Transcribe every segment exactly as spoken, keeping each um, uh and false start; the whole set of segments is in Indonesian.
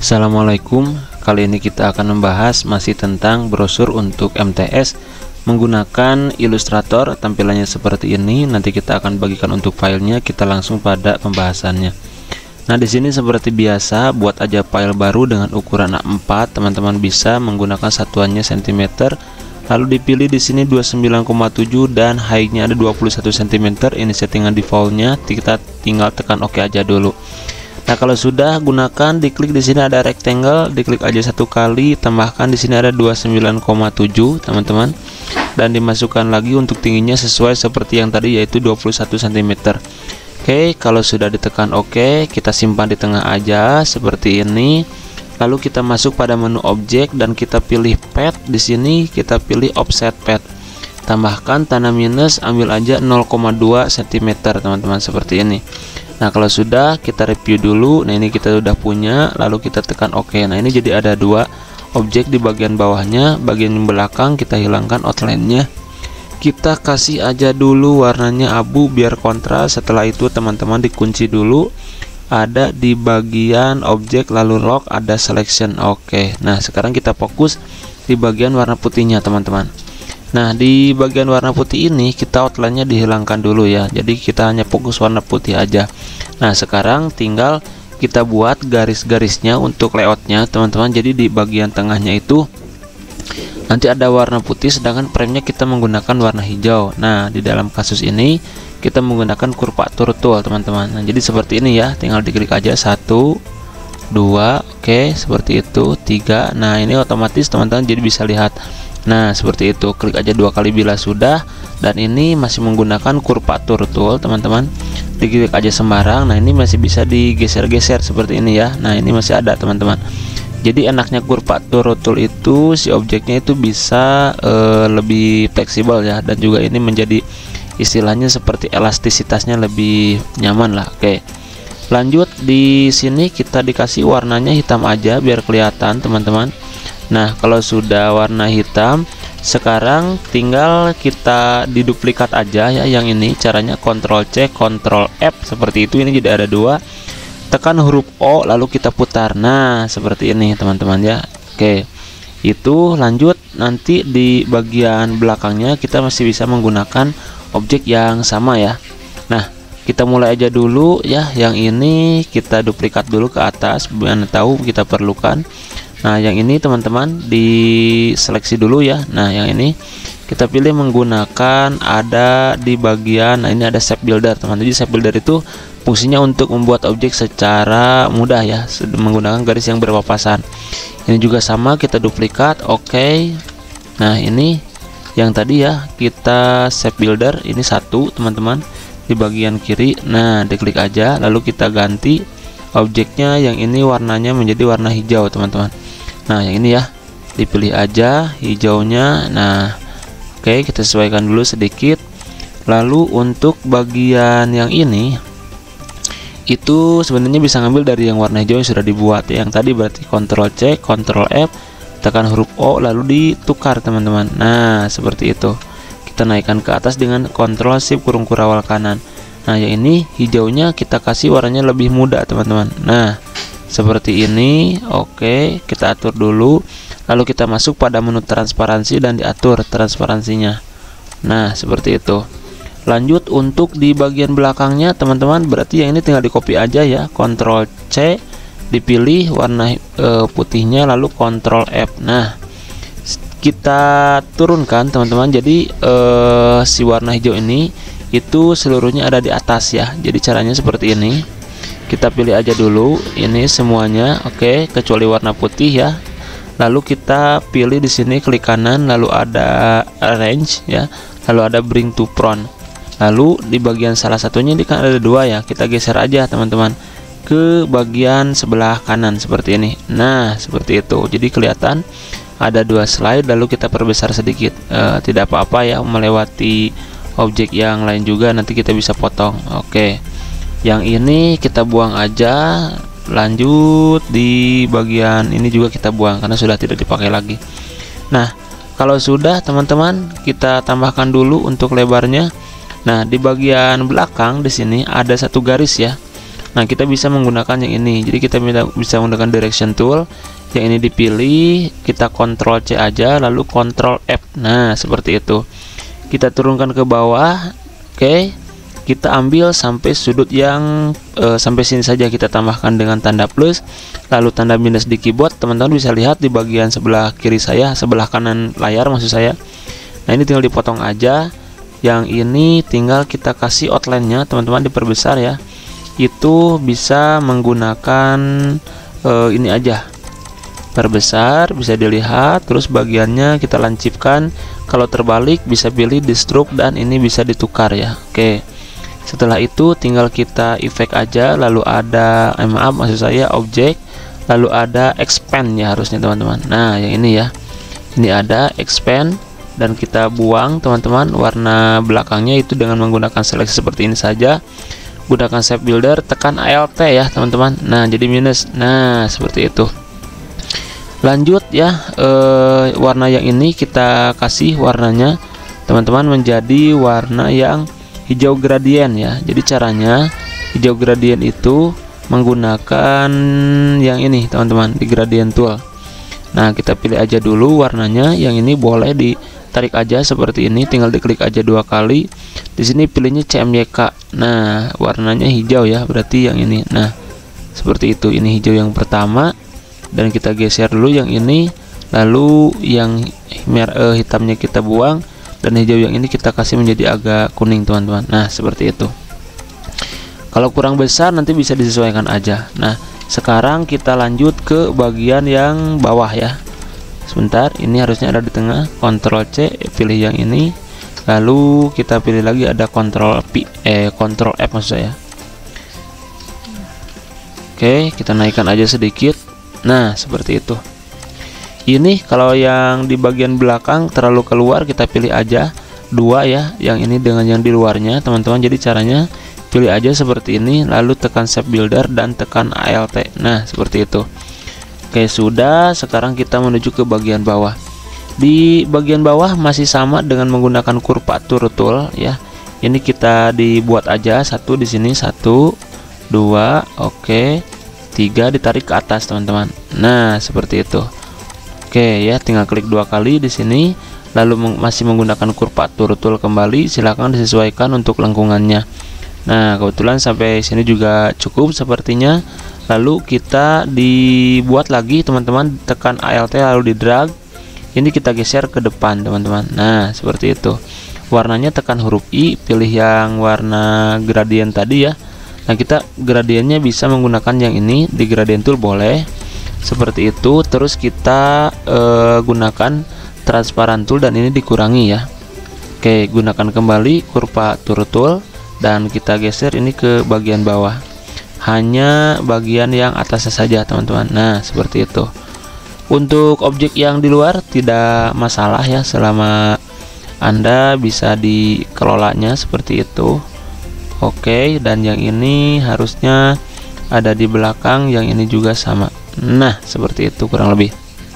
Assalamualaikum, kali ini kita akan membahas masih tentang brosur untuk M T S menggunakan Illustrator. Tampilannya seperti ini. Nanti kita akan bagikan untuk filenya. Kita langsung pada pembahasannya. Nah, di sini seperti biasa, buat aja file baru dengan ukuran A empat. Teman-teman bisa menggunakan satuannya sentimeter. Lalu dipilih di sini dua puluh sembilan koma tujuh dan height-nya ada dua puluh satu sentimeter. Ini settingan default-nya. Kita tinggal tekan OK aja dulu. Nah, kalau sudah, gunakan diklik di sini ada rectangle, diklik aja satu kali, tambahkan di sini ada dua puluh sembilan koma tujuh, teman-teman. Dan dimasukkan lagi untuk tingginya sesuai seperti yang tadi, yaitu dua puluh satu sentimeter. Oke, kalau sudah ditekan OK, kita simpan di tengah aja seperti ini. Lalu kita masuk pada menu objek dan kita pilih pad. Di sini kita pilih offset pad. Tambahkan tanda minus, ambil aja nol koma dua sentimeter, teman-teman, seperti ini. Nah, kalau sudah, kita review dulu. Nah, ini kita sudah punya, lalu kita tekan OK. Nah, ini jadi ada dua objek di bagian bawahnya. Bagian belakang kita hilangkan outline-nya. Kita kasih aja dulu warnanya abu biar kontras. Setelah itu teman-teman dikunci dulu. Ada di bagian objek lalu lock ada selection. Oke. Nah, sekarang kita fokus di bagian warna putihnya, teman-teman. Nah, di bagian warna putih ini kita outline-nya dihilangkan dulu ya. Jadi kita hanya fokus warna putih aja. Nah, sekarang tinggal kita buat garis-garisnya untuk layoutnya, teman-teman. Jadi di bagian tengahnya itu nanti ada warna putih, sedangkan frame-nya kita menggunakan warna hijau. Nah, di dalam kasus ini kita menggunakan kurvatur tool, teman-teman. Nah, jadi seperti ini ya. Tinggal diklik aja satu, dua, oke, seperti itu, tiga. Nah, ini otomatis teman-teman jadi bisa lihat. Nah, seperti itu. Klik aja dua kali bila sudah. Dan ini masih menggunakan kurvatur tool, teman-teman. Diklik aja sembarang. Nah, ini masih bisa digeser-geser seperti ini ya. Nah, ini masih ada, teman-teman. Jadi enaknya kurvatur tool itu si objeknya itu bisa e, lebih fleksibel ya. Dan juga ini menjadi istilahnya seperti elastisitasnya lebih nyaman lah. Oke. Lanjut, di sini kita dikasih warnanya hitam aja biar kelihatan, teman-teman. Nah, kalau sudah warna hitam, sekarang tinggal kita diduplikat aja ya. Yang ini caranya Ctrl C, Ctrl F seperti itu. Ini jadi ada dua. Tekan huruf O lalu kita putar. Nah, seperti ini, teman-teman ya. Oke. Itu lanjut, nanti di bagian belakangnya kita masih bisa menggunakan objek yang sama ya. Nah, kita mulai aja dulu ya. Yang ini kita duplikat dulu ke atas, biar tahu kita perlukan. Nah, yang ini teman-teman diseleksi dulu ya. Nah, yang ini kita pilih menggunakan ada di bagian, nah ini ada shape builder, teman-teman. Jadi shape builder itu fungsinya untuk membuat objek secara mudah ya, menggunakan garis yang berpapasan. Ini juga sama, kita duplikat, oke. Nah, ini yang tadi ya, kita shape builder ini satu, teman-teman, di bagian kiri. Nah, diklik aja lalu kita ganti objeknya, yang ini warnanya menjadi warna hijau, teman-teman. Nah, yang ini ya, dipilih aja hijaunya. Nah, oke, kita sesuaikan dulu sedikit. Lalu untuk bagian yang ini itu sebenarnya bisa ngambil dari yang warna hijau yang sudah dibuat ya. Yang tadi berarti Ctrl C, Ctrl F, tekan huruf O lalu ditukar, teman-teman. Nah, seperti itu. Kita naikkan ke atas dengan Ctrl Shift kurung kurawal kanan. Nah, yang ini hijaunya kita kasih warnanya lebih muda, teman-teman. Nah, seperti ini. Oke, kita atur dulu. Lalu kita masuk pada menu transparansi dan diatur transparansinya. Nah, seperti itu. Lanjut untuk di bagian belakangnya, teman-teman, berarti yang ini tinggal di copy aja ya. Ctrl C, dipilih warna e, putihnya lalu Ctrl F. Nah, kita turunkan, teman-teman. Jadi e, si warna hijau ini itu seluruhnya ada di atas ya. Jadi caranya seperti ini. Kita pilih aja dulu ini semuanya, oke, kecuali warna putih ya. Lalu kita pilih di sini, klik kanan, lalu ada arrange ya, lalu ada bring to front. Lalu di bagian salah satunya ini kan ada dua ya, kita geser aja, teman-teman, ke bagian sebelah kanan seperti ini. Nah, seperti itu. Jadi kelihatan ada dua slide, lalu kita perbesar sedikit. E, tidak apa-apa ya, melewati objek yang lain juga, nanti kita bisa potong. Oke. Yang ini kita buang aja. Lanjut di bagian ini juga kita buang karena sudah tidak dipakai lagi. Nah, kalau sudah, teman-teman, kita tambahkan dulu untuk lebarnya. Nah, di bagian belakang di sini ada satu garis ya. Nah, kita bisa menggunakan yang ini. Jadi kita bisa menggunakan direction tool. Yang ini dipilih, kita Ctrl C aja, lalu Ctrl F. Nah, seperti itu. Kita turunkan ke bawah. Oke. Kita ambil sampai sudut yang e, sampai sini saja, kita tambahkan dengan tanda plus, lalu tanda minus di keyboard. Teman-teman bisa lihat di bagian sebelah kiri saya, sebelah kanan layar maksud saya. Nah, ini tinggal dipotong aja. Yang ini tinggal kita kasih outline-nya, teman-teman diperbesar ya. Itu bisa menggunakan e, ini aja, perbesar, bisa dilihat. Terus bagiannya kita lancipkan. Kalau terbalik bisa pilih di stroke dan ini bisa ditukar ya. Oke. Setelah itu tinggal kita efek aja, lalu ada eh, maaf maksud saya objek, lalu ada expand ya harusnya teman-teman. Nah, yang ini ya. Ini ada expand dan kita buang teman-teman warna belakangnya itu dengan menggunakan seleksi seperti ini saja. Gunakan shape builder, tekan Alt ya teman-teman. Nah, jadi minus. Nah, seperti itu. Lanjut ya, eh, warna yang ini kita kasih warnanya teman-teman menjadi warna yang hijau gradien ya. Jadi caranya hijau gradien itu menggunakan yang ini teman-teman di gradient tool. Nah, kita pilih aja dulu warnanya. Yang ini boleh ditarik aja seperti ini, tinggal diklik aja dua kali. Di sini pilihnya C M Y K. Nah, warnanya hijau ya, berarti yang ini. Nah, seperti itu. Ini hijau yang pertama. Dan kita geser dulu yang ini, lalu yang mer eh, hitamnya kita buang, dan hijau yang ini kita kasih menjadi agak kuning teman-teman. Nah, seperti itu. Kalau kurang besar nanti bisa disesuaikan aja. Nah, sekarang kita lanjut ke bagian yang bawah ya. Sebentar, ini harusnya ada di tengah. Ctrl C, pilih yang ini, lalu kita pilih lagi ada Ctrl P, eh Ctrl F maksud saya. Oke, kita naikkan aja sedikit. Nah, seperti itu. Ini kalau yang di bagian belakang terlalu keluar, kita pilih aja dua ya, yang ini dengan yang di luarnya teman-teman. Jadi caranya pilih aja seperti ini, lalu tekan shape builder dan tekan Alt. Nah, seperti itu. Oke, sudah. Sekarang kita menuju ke bagian bawah. Di bagian bawah masih sama dengan menggunakan kurvatur tool ya. Ini kita dibuat aja satu di sini, satu, dua, oke. Tiga, ditarik ke atas teman-teman. Nah, seperti itu. Oke ya, tinggal klik dua kali di sini, lalu meng masih menggunakan kurvatur tool kembali. Silahkan disesuaikan untuk lengkungannya. Nah, kebetulan sampai sini juga cukup sepertinya. Lalu kita dibuat lagi teman-teman, tekan Alt lalu di drag. Ini kita geser ke depan teman-teman. Nah, seperti itu. Warnanya tekan huruf I, pilih yang warna gradient tadi ya. Nah, kita gradiennya bisa menggunakan yang ini di gradient tool boleh seperti itu. Terus kita eh, gunakan transparan tool dan ini dikurangi ya. Oke, gunakan kembali kurvatur tool dan kita geser ini ke bagian bawah, hanya bagian yang atasnya saja teman-teman. Nah, seperti itu. Untuk objek yang di luar tidak masalah ya, selama Anda bisa dikelolanya seperti itu. Oke, dan yang ini harusnya ada di belakang, yang ini juga sama. Nah, seperti itu kurang lebih.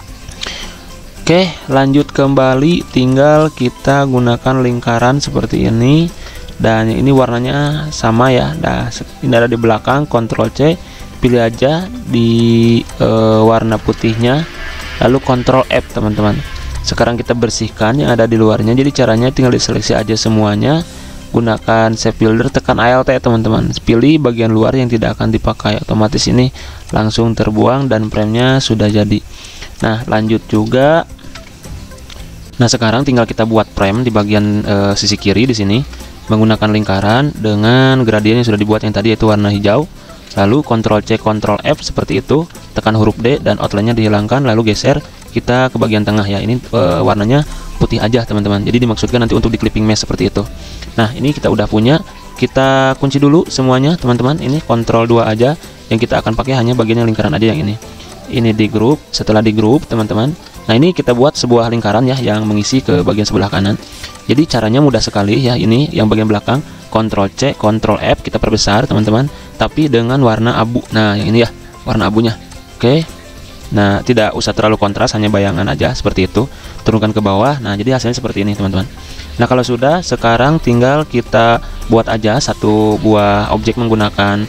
Oke, lanjut kembali, tinggal kita gunakan lingkaran seperti ini. Dan yang ini warnanya sama ya. Nah, ini ada di belakang, Ctrl C, pilih aja di e, warna putihnya, lalu Ctrl F teman-teman. Sekarang kita bersihkan yang ada di luarnya. Jadi caranya tinggal diseleksi aja semuanya. Gunakan shape builder, tekan Alt teman-teman. Pilih bagian luar yang tidak akan dipakai, otomatis ini langsung terbuang dan framenya sudah jadi. Nah, lanjut juga. Nah, sekarang tinggal kita buat frame di bagian e, sisi kiri di sini menggunakan lingkaran dengan gradien yang sudah dibuat yang tadi, yaitu warna hijau. Lalu Ctrl C, Ctrl F seperti itu, tekan huruf D dan outline-nya dihilangkan, lalu geser kita ke bagian tengah ya. Ini e, warnanya putih aja teman-teman. Jadi dimaksudkan nanti untuk di clipping mesh seperti itu. Nah, ini kita udah punya. Kita kunci dulu semuanya teman-teman. Ini Ctrl dua aja. Yang kita akan pakai hanya bagian lingkaran aja yang ini. Ini di grup. Setelah di grup teman-teman, nah ini kita buat sebuah lingkaran ya yang mengisi ke bagian sebelah kanan. Jadi caranya mudah sekali ya. Ini yang bagian belakang, Ctrl C, Ctrl F, kita perbesar teman-teman, tapi dengan warna abu. Nah, yang ini ya, warna abunya. Oke. Nah, tidak usah terlalu kontras, hanya bayangan aja seperti itu. Turunkan ke bawah. Nah, jadi hasilnya seperti ini teman-teman. Nah, kalau sudah, sekarang tinggal kita buat aja satu buah objek menggunakan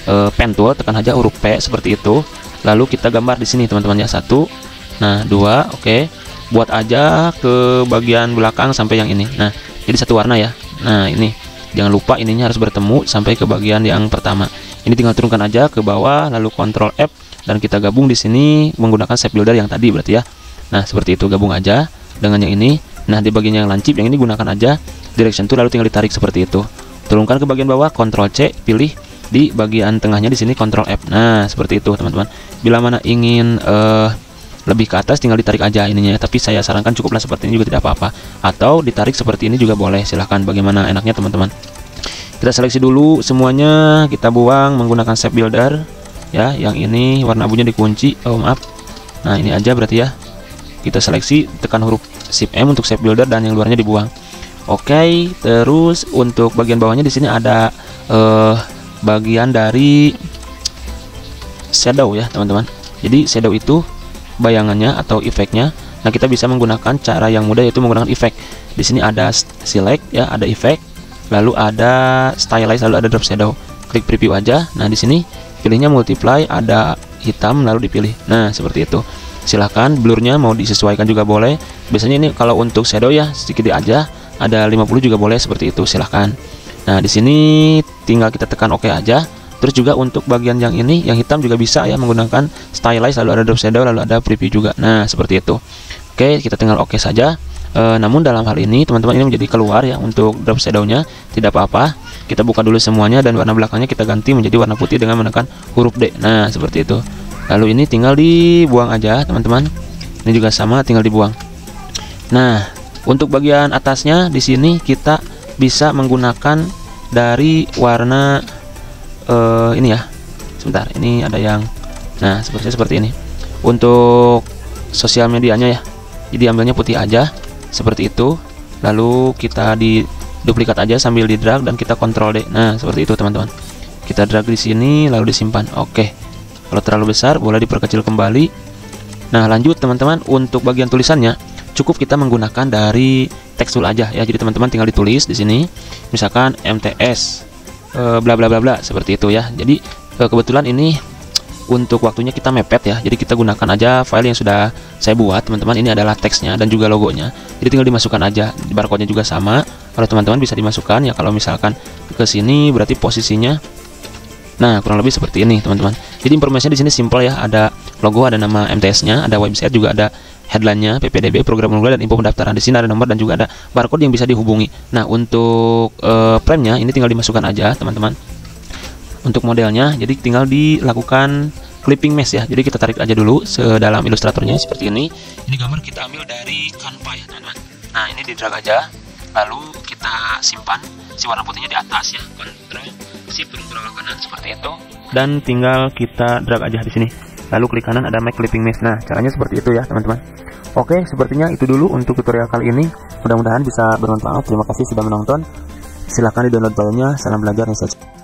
uh, pen tool, tekan aja huruf P seperti itu. Lalu kita gambar di sini teman-teman ya, satu, nah dua, oke. Okay. Buat aja ke bagian belakang sampai yang ini. Nah, jadi satu warna ya. Nah, ini jangan lupa ininya harus bertemu sampai ke bagian yang pertama. Ini tinggal turunkan aja ke bawah, lalu Ctrl F dan kita gabung di sini menggunakan shape builder yang tadi berarti ya. Nah, seperti itu, gabung aja dengan yang ini. Nah, di bagian yang lancip yang ini gunakan aja direction tool, lalu tinggal ditarik seperti itu. Turunkan ke bagian bawah, Ctrl C, pilih di bagian tengahnya di sini Ctrl F. Nah, seperti itu teman-teman. Bila mana ingin uh, lebih ke atas tinggal ditarik aja ininya, tapi saya sarankan cukuplah seperti ini juga tidak apa-apa, atau ditarik seperti ini juga boleh, silahkan bagaimana enaknya teman-teman. Kita seleksi dulu semuanya, kita buang menggunakan shape builder ya. Yang ini warna abunya dikunci, oh maaf. Nah, ini aja berarti ya. Kita seleksi, tekan huruf Shift M untuk shape builder dan yang luarnya dibuang. Oke, terus untuk bagian bawahnya di sini ada uh, bagian dari shadow ya teman-teman. Jadi shadow itu bayangannya atau efeknya. Nah, kita bisa menggunakan cara yang mudah yaitu menggunakan efek. Di sini ada select ya, ada efek, lalu ada stylize, lalu ada drop shadow. Klik preview aja. Nah, di sini pilihnya multiply, ada hitam lalu dipilih. Nah, seperti itu. Silahkan blurnya mau disesuaikan juga boleh. Biasanya ini kalau untuk shadow ya sedikit aja, ada lima puluh juga boleh seperti itu, silahkan. Nah, di sini tinggal kita tekan OK aja. Terus juga untuk bagian yang ini, yang hitam juga bisa ya menggunakan stylize, lalu ada drop shadow, lalu ada preview juga. Nah, seperti itu. Oke, kita tinggal OK saja. E, namun dalam hal ini teman-teman ini menjadi keluar ya untuk drop shadow-nya, tidak apa-apa. Kita buka dulu semuanya dan warna belakangnya kita ganti menjadi warna putih dengan menekan huruf D. Nah, seperti itu. Lalu ini tinggal dibuang aja teman-teman. Ini juga sama, tinggal dibuang. Nah, untuk bagian atasnya di sini kita bisa menggunakan dari warna uh, ini ya. Sebentar, ini ada yang, nah seperti seperti ini. Untuk sosial medianya ya. Jadi ambilnya putih aja seperti itu. Lalu kita di duplikat aja sambil di drag dan kita Ctrl D. Nah, seperti itu teman-teman. Kita drag di sini lalu disimpan. Oke. Kalau terlalu besar boleh diperkecil kembali. Nah, lanjut teman-teman, untuk bagian tulisannya cukup kita menggunakan dari text tool aja ya. Jadi teman-teman tinggal ditulis di sini, misalkan M T S e, bla bla bla bla seperti itu ya. Jadi e, kebetulan ini untuk waktunya kita mepet ya. Jadi kita gunakan aja file yang sudah saya buat teman-teman. Ini adalah teksnya dan juga logonya. Jadi tinggal dimasukkan aja. Barcode-nya juga sama. Kalau teman-teman bisa dimasukkan ya. Kalau misalkan ke sini berarti posisinya, nah kurang lebih seperti ini teman-teman. Jadi informasinya di sini simple ya. Ada logo, ada nama M T S-nya, ada website, juga ada headline-nya, P P D B, program unggulan dan info pendaftaran. Di sini ada nomor dan juga ada barcode yang bisa dihubungi. Nah, untuk uh, frame-nya ini tinggal dimasukkan aja, teman-teman. Untuk modelnya, jadi tinggal dilakukan clipping mesh ya. Jadi kita tarik aja dulu sedalam ilustratornya seperti ini. Ini gambar kita ambil dari Canva ya, teman-teman. Nah, ini di drag aja. Lalu kita simpan si warna putihnya di atas ya. Ctrl Shift turun ke kanan seperti itu. Dan tinggal kita drag aja di sini. Lalu klik kanan ada make clipping mesh. Nah, caranya seperti itu ya, teman-teman. Oke, sepertinya itu dulu untuk tutorial kali ini. Mudah-mudahan bisa bermanfaat. Terima kasih sudah menonton. Silahkan di download filenya. Salam belajar.